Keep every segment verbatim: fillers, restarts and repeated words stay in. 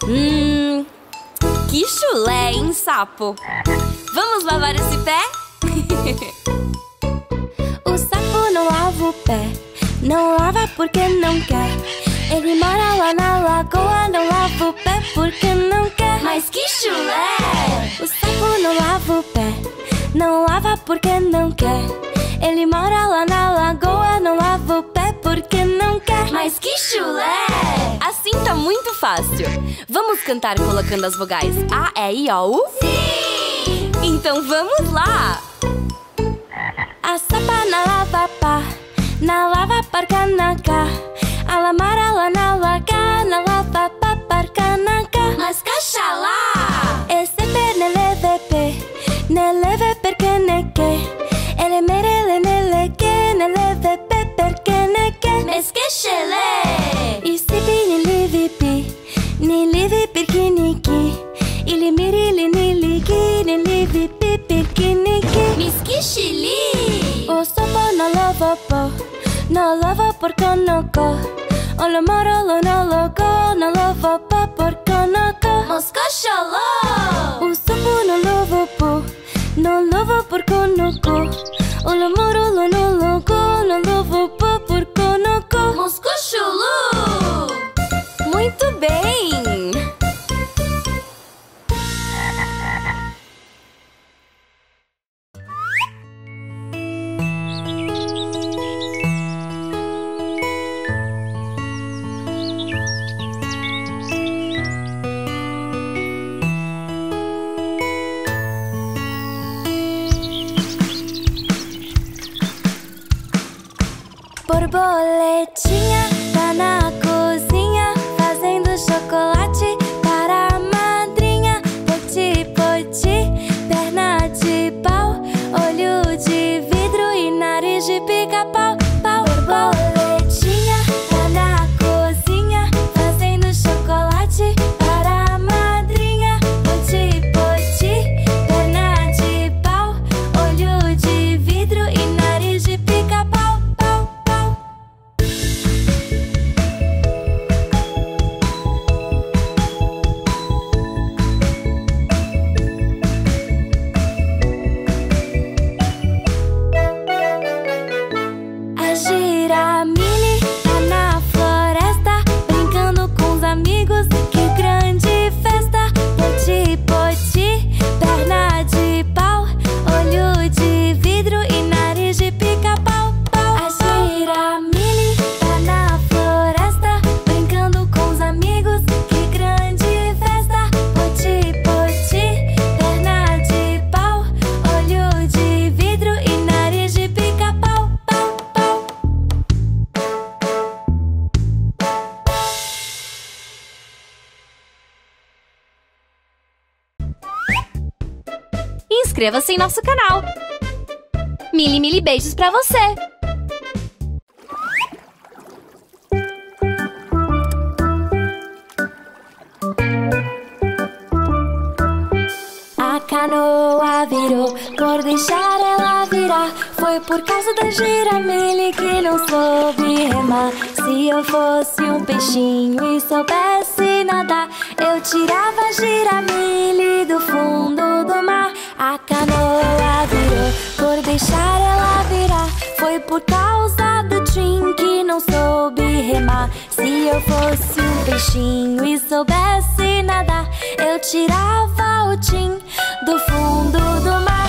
Hum, que chulé, hein, sapo? Vamos lavar esse pé? O sapo não lava o pé, não lava porque não quer. Ele mora lá na lagoa, não lava o pé porque não quer. Mas que chulé! O sapo não lava o pé, não lava porque não quer. Ele mora lá na lagoa, não lava o pé porque não quer. Mas que chulé! Assim tá muito fácil. Vamos cantar colocando as vogais A, E, I, O, U? Sim! Então vamos lá! A sapa na lava pá, na lava parca na cá. A lamara lá na laga, na lava pá parca na cá. Mas cachalá! Esse pé nele vepe, nele ve perché ne che. Ele merele nele che, nele vepe perché ne che. Mas que chelé! I sipi ni li vipi, ni li vi perché ni chi. Ili mirili ni li chi, ni li vipi perché ni chi. Mas que chili! O sopo no lava po, no lava porco no co. O lo moro lo no lo go, no lava po porco no co. Mas cachalá! O sopo no lava po, no lava porco no co. O lo moro lo no lo go, no lava po porco no co. Mas cachulu! Muito bem! Borboletinha tá na cozinha fazendo chocolate para a madrinha. Poti, poti, perna de pau, olho de vidro e nariz de pica-pau. Pau, borboletinha tá na cozinha fazendo chocolate para a madrinha. Poti, poti, perna de pau, olho de vidro e nariz de pica-pau. A Giramille tá na floresta, brincando com os amigos, que grande festa. Poti, poti, perna de pau, olho de vidro e nariz de pica-pau. A Giramille tá na floresta, brincando com os amigos, que grande festa. Poti, poti, perna de pau, olho de vidro e nariz de pica-pau. Pau, pau. Inscreva-se em nosso canal. Mili, mili beijos pra você. A canoa virou, por deixar ela virar. Foi por causa da Giramille que não soube remar. Se eu fosse um peixinho e soubesse nadar, eu tirava a Giramille do fundo do mar. A canoa virou, por deixar ela virar. Foi por causa do Trim que não soube remar. Se eu fosse um peixinho e soubesse nadar, eu tirava o Tim do fundo do mar.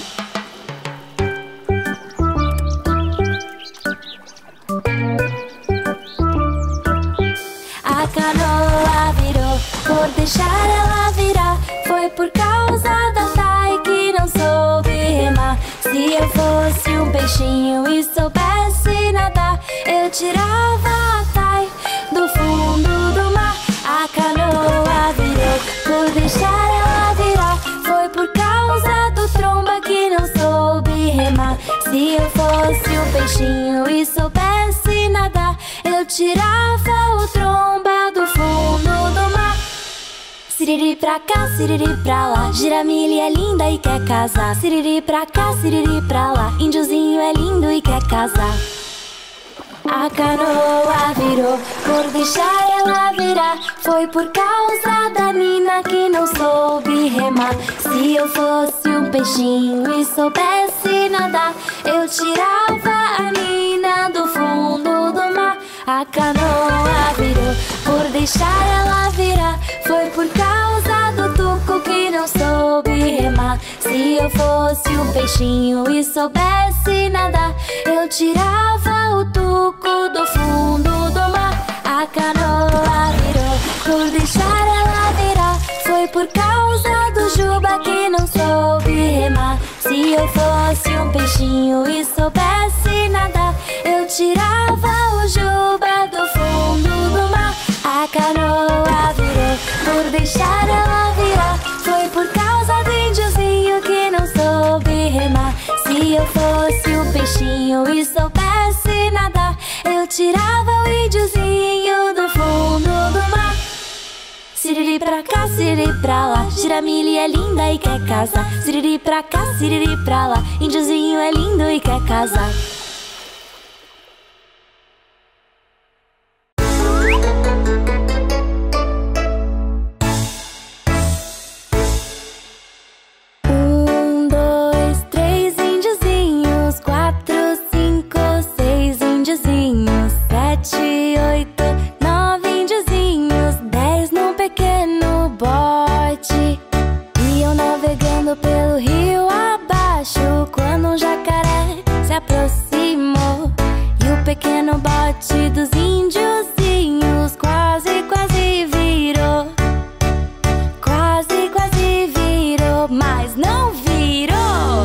A canoa virou, por deixar ela virar. Foi por causa da Tai que não soube remar. Se eu fosse um peixinho e soubesse nadar, eu tirava a Tai do fundo do mar. A canoa virou, por deixar ela virar. Foi por causa do Tromba que não soube remar. Se eu fosse um peixinho e soubesse nadar, eu tirava o Tromba do fundo do mar. Siriri pra cá, siriri pra lá, Giramille é linda e quer casar. Siriri pra cá, siriri pra lá, Indiozinho é lindo e quer casar. A canoa virou, por deixar ela virar. Foi por causa da Nina que não soube remar. Se eu fosse um peixinho e soubesse nadar, eu tirava a Nina do fundo do mar. A canoa virou, por deixar ela virar. Foi por causa do tuco que não soube remar. Se eu fosse um peixinho e soubesse nadar, eu tirava o tuco do fundo do mar. A canoa virou, por deixar ela virar. Foi por causa do juba que não soube remar. Se eu fosse um peixinho e soubesse nadar, eu tirava o juba do fundo do mar. A canoa virou, por deixar ela virar. Foi por causa do indiozinho que não soube remar. Se eu fosse um peixinho e soubesse nadar, eu tirava o indiozinho do fundo do mar. Siriri pra cá, siriri pra lá, Giramille é linda e quer casar. Siriri pra cá, siriri pra lá, Indiozinho é lindo e quer casar. Um, dois, três indiozinhos, quatro, cinco, seis indiozinhos, sete, oito, nove indiozinhos, dez num pequeno bote. Iam navegando pelo rio abaixo, quando um jacaré se aproximou. E o pequeno bote dos indiozinhos quase, quase virou. Quase, quase virou, mas não virou.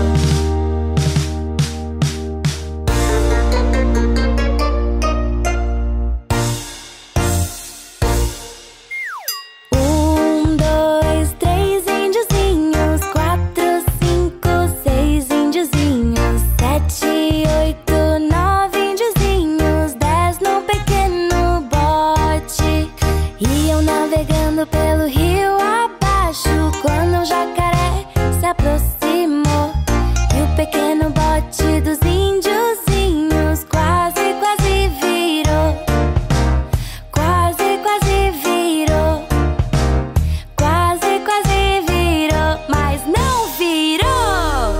Um, dois, três indiozinhos, quatro, cinco, seis indiozinhos, sete, oito, nove indiozinhos, dez num pequeno bote. Iam navegando pelo rio abaixo, quando um jacaré se aproximou. E o pequeno bote dos indiozinhos quase, quase virou. Quase, quase virou. Quase, quase virou, mas não virou.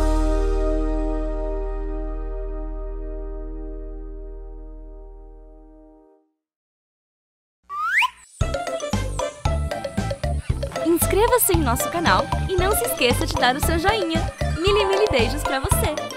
Inscreva-se em nosso canal e não se esqueça de dar o seu joinha. Mil e mil beijos pra você!